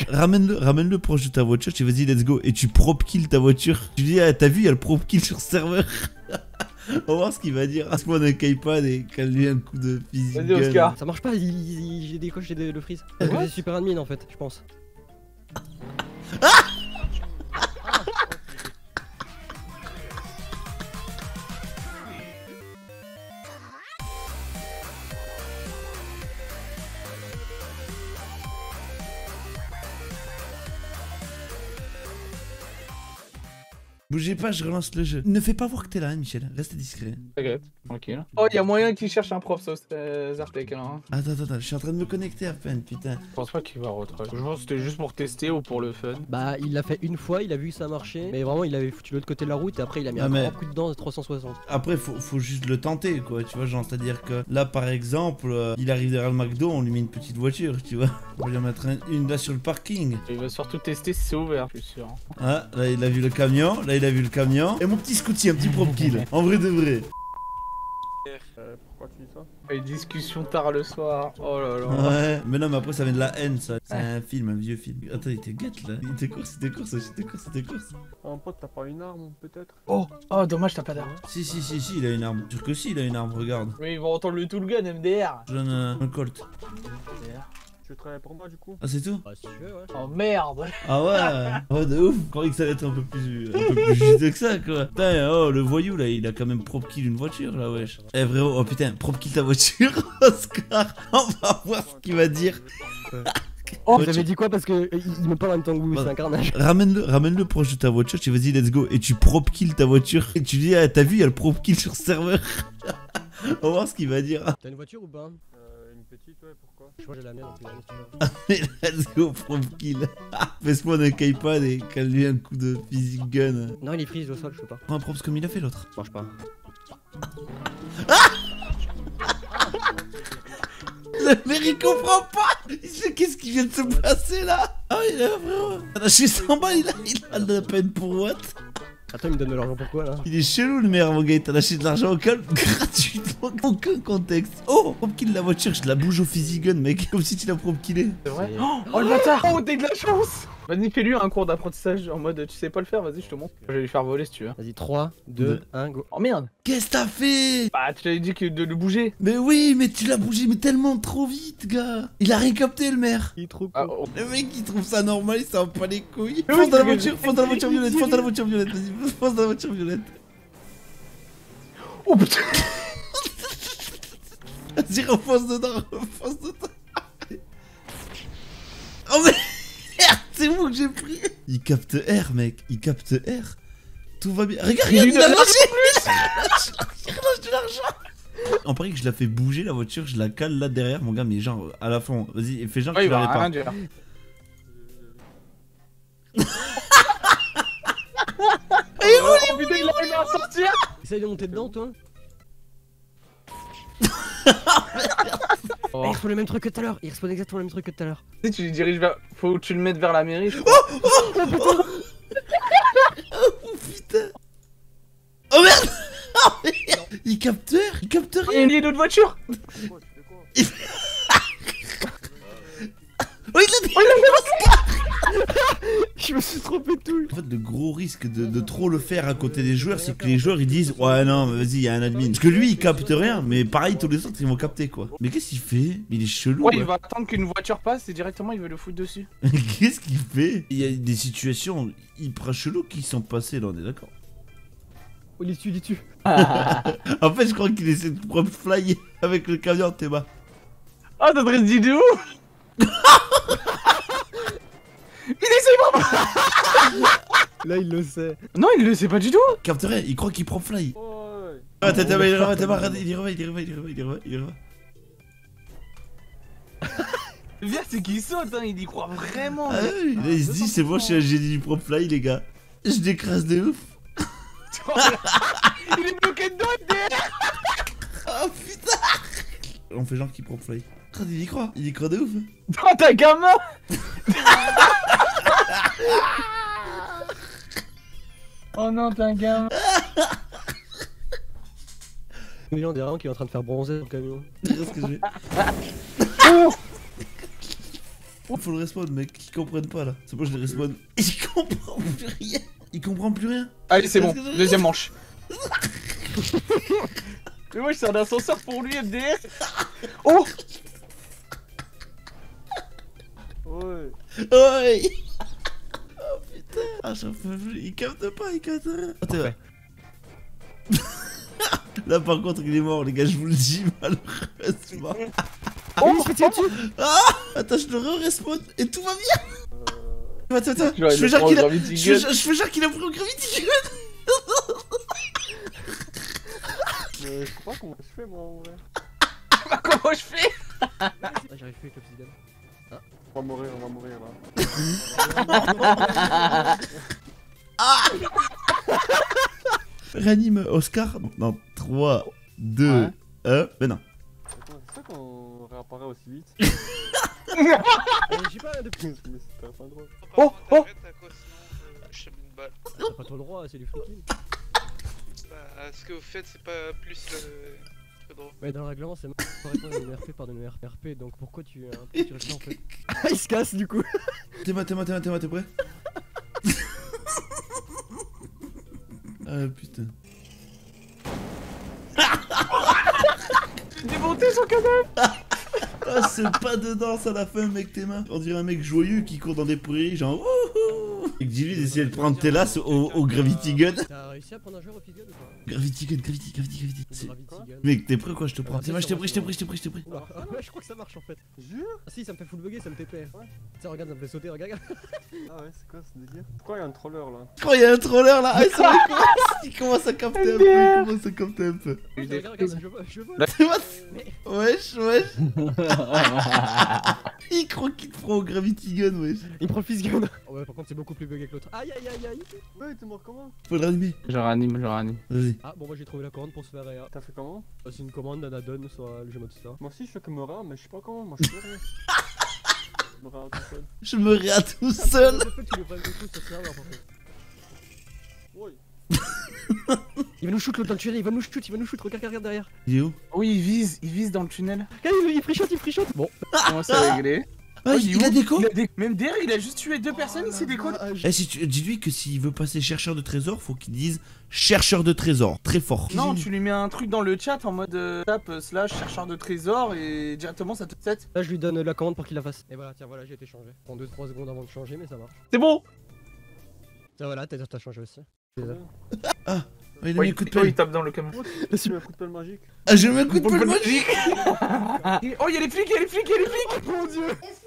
ramène-le proche de ta voiture, tu dis vas-y let's go, et tu prop kill ta voiture. Tu dis ah, t'as vu, il y a le prop kill sur serveur. On va voir ce qu'il va dire. Spawn un K-pad et cale-lui un coup de physique. Vas-y Oscar. Ça marche pas, j'ai décoché le freeze. C'est super admin en fait, je pense. Bougez pas, je relance le jeu. Ne fais pas voir que t'es là, hein, Michel. Reste discret. T'inquiète, tranquille. Oh, y'a moyen qu'il cherche un prof, Zartek alors. Hein. Attends, je suis en train de me connecter à peine, putain. Je pense pas qu'il va retrouver. Je pense que c'était juste pour tester ou pour le fun. Bah, il l'a fait une fois, il a vu que ça marchait. Mais vraiment, il avait foutu l'autre côté de la route et après, il a mis un grand coup dedans de 360. Après, faut juste le tenter, quoi. Tu vois, genre, c'est-à-dire que là, par exemple, il arrive derrière le McDo, on lui met une petite voiture, tu vois. On va lui en mettre une là sur le parking. Il va surtout tester si c'est ouvert, je suis sûr. Ah, là, il a vu le camion. Là, il a vu le camion. Et mon petit scouty, un petit prop kill. En vrai de vrai. Pourquoi tu dis ça? Une discussion tard le soir. Oh là là. Ouais, mais non, mais après, ça vient de la haine, ça. C'est un film, un vieux film. Attends, il était guette là. Il était course. Un pote, t'as pas une arme peut-être? Oh, dommage, t'as pas d'arme. Si, il a une arme. Sûr que si, il a une arme, regarde. Mais ils vont entendre le tout le gun MDR. Je donne un Colt. Tu travailles pour moi du coup? Ah, c'est tout? Bah, si tu veux, ouais. Oh merde. Ah ouais. Oh, de ouf. Je croyais que ça allait être un peu plus juteux que ça, quoi. Putain, oh, le voyou là, il a quand même prop kill une voiture là, wesh. Eh, frérot, oh putain, prop kill ta voiture, Oscar. On va voir ce qu'il va dire. Oh, vous avez dit quoi? Parce que il me parle en même temps que vous, c'est un carnage. Ramène-le proche de ta voiture, tu dis vas-y let's go, et tu prop kill ta voiture. Et tu dis ah, t'as vu, il y a le prop kill sur serveur. On va voir ce qu'il va dire. T'as une voiture ou pas? Une petite, ouais, pourquoi? Je crois que j'ai la mienne, donc si tu veux. Let's go, prop kill. Fais spawn un K-pad et cale-lui un coup de physique gun. Non, il est freeze au sol, je peux pas. Prends un props comme il a fait l'autre. Ça marche pas. Le mec il comprend pas. Il sait qu'est-ce qui vient de se passer là. Ah il a vraiment... Il a lâché 100 balles, il a de la peine pour what? Attends, il me donne de l'argent pourquoi là? Il est chelou le maire mon gars, il t'a lâché de l'argent au calme gratuitement, aucun contexte. Oh, prop kill la voiture, je la bouge au physique gun mec, comme si tu l'as prop killé. C'est vrai? Oh le bâtard! Oh t'as de la chance! Vas-y fais-lui un cours d'apprentissage en mode tu sais pas le faire, vas-y je te montre. Je vais lui faire voler si tu veux. Vas-y, 3, 2, 1, go. Oh merde! Qu'est-ce que t'as fait? Bah tu t'avais dit que de le bouger. Mais oui, mais tu l'as bougé mais tellement trop vite gars. Il a rien capté le maire. Il est trop cool. Ah, oh. Le mec il trouve ça normal, il s'en pas les couilles. Oui, Fonce dans la c'est voiture, que- fonce dans la voiture violette, fonce dans la voiture violette, vas-y, fonce dans la voiture violette. Oh putain! Vas-y, refonce dedans. Oh merde, c'est moi que j'ai pris. Il capte R, mec, il capte R. Tout va bien. Regarde, il a lâché. Il relâche de l'argent. On parie que je la fais bouger la voiture, je la cale là derrière, mon gars, mais genre à la fin. Vas-y, fais genre que Ouais, tu il va l'avais pas. rien dire. Oh putain il arrive à sortir! Essaye de monter dedans, toi. Oh. Il respawn le même truc que tout à l'heure. Il respawn exactement le même truc que tout à l'heure. Tu sais, tu lui diriges vers. Faut que tu le mettes vers la mairie, je crois. Oh putain. Oh merde. Oh, merde. Il capte R, il capte Il y a rien. une ligne de voiture! Quoi, tu fais quoi? Oh, il a Je me suis trompé de tout. En fait, le gros risque de trop le faire à côté des joueurs, c'est que les joueurs ils disent ouais, non, mais vas-y, il y a un admin. Parce que lui il capte rien, mais pareil, tous les autres ils vont capter quoi. Mais qu'est-ce qu'il fait? Il est chelou. Ouais, il ouais. va attendre qu'une voiture passe et directement il va le foutre dessus. Qu'est-ce qu'il fait? Il y a des situations hyper cheloues qui sont passées là, on est d'accord. Oh, il est dessus, il est dessus. En fait, je crois qu'il essaie de prendre fly avec le camion en Théma. Ah, t'as très dit de ouf! Il essaye vraiment! Là, il le sait. Non, il le sait pas du tout! Capte rien, il croit qu'il prend fly. Ouais. Ah, il revient. Le pire, c'est qu'il saute, hein, il y croit vraiment! Ah oui, là il se dit c'est bon, je suis un génie du prop fly les gars. Je décrase de ouf. Il est bloqué dedans, derrière! Oh putain. On fait genre qu'il prop fly. Il y croit de ouf. Oh, t'as gamin! Oh non, t'es un gamin! Il y a derrière qui est en train de faire bronzer le camion. C'est ce que j'ai. Faut le respawn, mec, ils comprennent pas là. C'est bon, je les respawn. Il comprend plus rien. Il comprend plus rien. Allez, c'est bon, deuxième manche. Mais moi, c'est un ascenseur pour lui, MDR. Oh. Ouais. Ouais. Oh putain. Ah, j'en peux plus. Il capte pas, il capte rien. Oh, t'es vrai. Là, par contre, il est mort, les gars, je vous le dis, malheureusement. Oh, il se fait tirer dessus. Ah. Attends, je le respawn et tout va bien. Attends, Je fais genre qu'il a... je fais genre qu'il a pris au Gravity Gun. Mais je sais pas comment je fais moi en vrai. Comment je fais? Ah, j'arrive plus avec l'obsidienne. On va mourir là. Réanime Oscar dans 3, 2, 1. Mais non. C'est ça qu'on réapparaît aussi vite. J'ai pas de plus. Mais c'était pas drôle. Oh, oh. T'as pas trop le droit, c'est du footing. Bah, ce que vous faites, c'est pas plus le droit. Ouais, dans le règlement, c'est marrant de répondre à une RP par une RP, donc pourquoi tu restes là en fait? Il se casse du coup. T'es prêt? Ah putain. Démonter son cadavre. Ah, c'est pas de danse à la fin, mec, tes mains. On dirait un mec joyeux qui court dans des prairies, genre wouhou. Et que dis-lui d'essayer de prendre tes lasses au Gravity Gun. T'as réussi à prendre un joueur au Gravity Gun ou pas? Gravity Gun. Gravity Gun. Mec, t'es prêt quoi, je te prends. C'est moi, je t'ai pris. Oula. Ah ouais, je crois que ça marche en fait. Jure? Ah si, ça me fait full bugger, ça me TP. Ouais. Tiens, regarde, ça me fait sauter, regarde. Ah ouais, c'est quoi ce délire? Pourquoi il y a un troller là? Oh, il y a un troller là. Ah, c'est vrai, il commence à capter un peu. Regarde, je vois. Wesh. Il croit qu'il te prend au Gravity Gun, wesh. Il prend le Fizz Gun. Oh ouais, par contre, c'est beaucoup plus bugué que l'autre. Aïe. Ouais, t'es mort comment? Faut le ranimer. Je ranime. Vas-y. Ah bon, moi j'ai trouvé la commande pour se faire réa. T'as fait comment? C'est une commande d'un add-on sur le jeu mode star. Moi aussi je fais que Mora, mais je sais pas comment, moi je fais rien. Mora tout seul. Je me réa tout seul. En fait, tu le prends du coup sur serveur par contre. Oui. Il va nous shoot l'autre dans le tunnel, il va nous shoot, regarde derrière. Il est où? Oui, il vise dans le tunnel. Regarde, il free shot. Bon. Comment ça régler? Ah, il a déco. Même derrière, il a juste tué 2 personnes, il s'est déco. Eh, dis-lui que s'il veut passer chercheur de trésors, faut qu'il dise chercheur de trésors, très fort. Non, tu lui mets un truc dans le chat en mode tape / chercheur de trésors et directement ça te set. Là, je lui donne la commande pour qu'il la fasse. Et voilà, tiens, voilà, j'ai été changé. Prends 2-3 secondes avant de changer, mais ça marche. C'est bon. Tiens, voilà, t'as changé aussi. Ah, il a mis un coup de pelle. Il tape dans le camion. Tu mets un coup de pelle magique. Ah, j'ai mis un coup de pelle magique. Oh, il y a les flics. Mon dieu.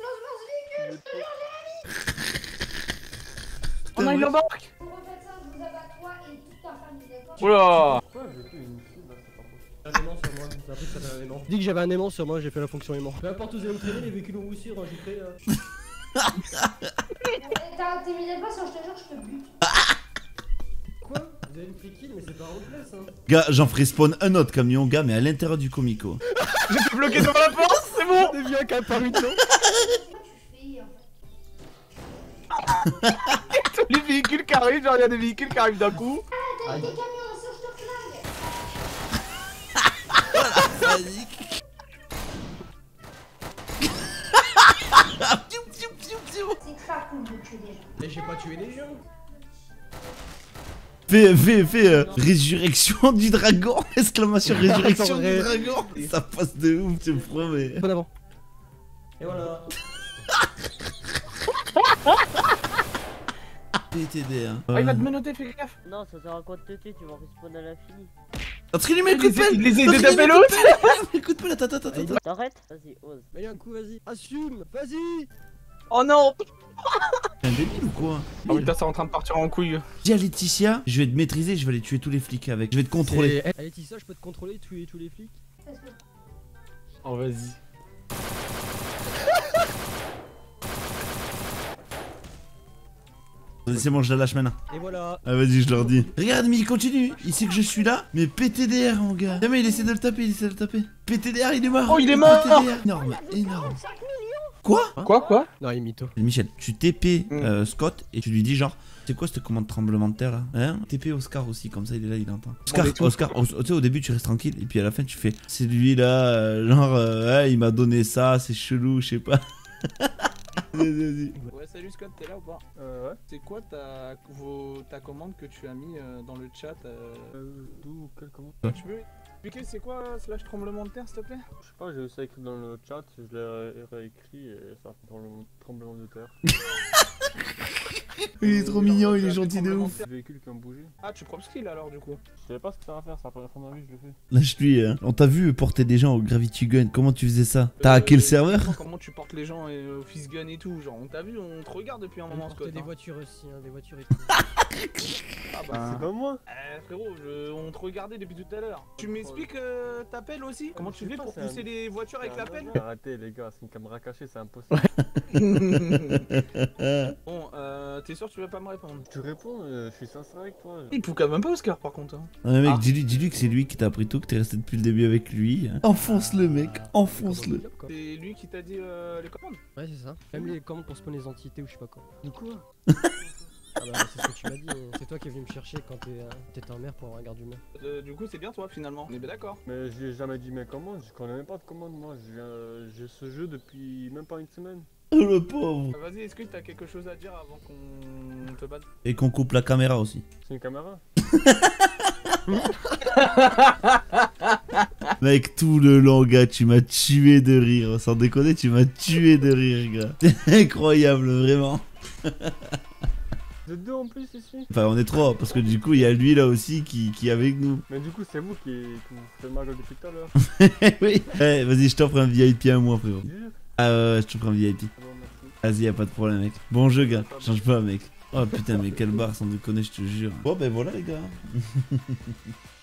Oh non, il embarque. Pour refaire ça, je vous abat toi et toute ta famille, d'accord? Oula. Pourquoi j'ai fait une fille là, c'est pas possible. Un aimant sur moi, j'ai appris que ça avait un aimant. Dis que j'avais un aimant sur moi, j'ai fait la fonction aimant. Peu importe où vous allez me traîner, les véhicules ont aussi enregistré. T'es mis les pas, sinon je te jure, je te bute. Quoi? Vous avez une free kill, mais c'est pas roleplay ça. Gars, j'en ferai spawn un autre camion, gars, mais à l'intérieur du comico. J'étais bloqué devant la porte, c'est bon. On est bien qu'à par une non. Tous les véhicules qui arrivent, genre il y a des véhicules qui arrivent d'un coup. Ah, t'as des camions, ça, je te flingue. Panique. C'est pas cool de tuer des gens. Mais j'ai pas tué les gens. Fais résurrection du dragon. Exclamation résurrection du Attends, dragon. Ça passe de ouf, tu me promets. Bon avant. Et voilà. PTD, hein. Ah, il va te menotter, fais gaffe. Non, ça sert à quoi de te tuer, tu vas respawn à l'infini. Parce qu'il lui met le coup de pelle. Il les a aidés taper l'autre. Le coup de pelle, attends. T'arrêtes? Vas-y, ose. Mets un coup, vas-y. Assume, vas-y. Oh non. T'es un débile ou quoi? Oh putain, c'est en train de partir en couille. Dis à Laetitia, je vais te maîtriser, je vais aller tuer tous les flics avec. Je vais te contrôler. Allez, Tissa, je peux te contrôler, tuer tous les flics. Oh, vas-y. Vas-y, c'est bon, je la lâche maintenant. Et voilà. Ah, vas-y, je leur dis. Regarde, mais il continue. Il sait que je suis là. Mais PTDR, mon gars. Jamais, il essaie de le taper, PTDR, il est mort. Oh, il est mort. PTDR. Énorme. Quoi? Quoi? Non, il est mytho. Michel, tu TP Scott et tu lui dis genre, c'est quoi cette commande tremblement de terre là? Hein? TP Oscar aussi, comme ça il est là, il entend. Oscar, tu sais, au début tu restes tranquille et puis à la fin tu fais, c'est lui là, genre, il m'a donné ça, c'est chelou, je sais pas. Vas-y. Ouais, salut Scott, t'es là ou pas? Ouais. C'est quoi ta commande que tu as mis dans le chat D'où, quelle commande? Tu peux expliquer c'est quoi slash tremblement de terre s'il te plaît? Je sais pas, j'ai réussi à écrire dans le chat, je l'ai réécrit et ça fait tremblement de terre. Il est trop mignon, il est gentil de ouf. Des véhicules qui ont bougé. Ah, tu prends skill alors du coup? Je savais pas ce que ça va faire, c'est la première fois de ma vie que je le fais. Lâche-lui, hein. On t'a vu porter des gens au Gravity Gun, comment tu faisais ça? T'as hacké le serveur? Comment tu portes les gens au Fist Gun et tout, genre on t'a vu, on te regarde depuis un moment Scott. des Hein. voitures aussi, hein, des voitures et tout. Ah bah C'est pas moi. frérot, on te regardait depuis tout à l'heure. Tu m'expliques ta pelle aussi? Comment tu fais pour pousser les voitures avec la pelle? Arrêtez les gars, c'est une caméra cachée, c'est impossible. Bon, t'es sûr que tu vas pas me répondre? Tu réponds, je suis sincère avec toi. Il pouca même pas Oscar par contre. Hein. Ouais mec, Ah. dis-lui que c'est lui qui t'a appris tout, que t'es resté depuis le début avec lui. Enfonce-le mec, enfonce-le. C'est lui qui t'a dit les commandes? Ouais, c'est ça. Même les commandes pour spawner les entités ou je sais pas quoi. Du coup, Ah bah, c'est ce que tu m'as dit. C'est toi qui es venu me chercher quand t'étais en mer pour avoir un garde humain. Du coup c'est bien toi finalement, on est bien d'accord. mais je lui ai jamais dit mes commandes, je connais même pas de commandes moi, j'ai ce jeu depuis même pas une semaine. Oh le pauvre. Vas-y, est-ce que t'as quelque chose à dire avant qu'on te batte? Et qu'on coupe la caméra aussi. C'est une caméra? Mec, tout le long, gars, tu m'as tué de rire. Sans déconner, tu m'as tué de rire, gars. C'est incroyable, vraiment. Vous êtes deux en plus ici? Enfin, on est trois, parce que du coup, il y a lui là aussi qui est avec nous. Mais du coup, c'est vous qui vous faites ma gueule depuis tout à l'heure. Oui. Eh, vas-y, je t'offre un VIP à moi, frérot. Jure? Ah ouais, je t'offre un VIP. Bon, merci. Vas-y, y'a pas de problème, mec. Bon jeu, gars. Change pas, mec. Oh putain, mais quelle barre, sans déconner, je te jure. Bon, ben voilà, les gars.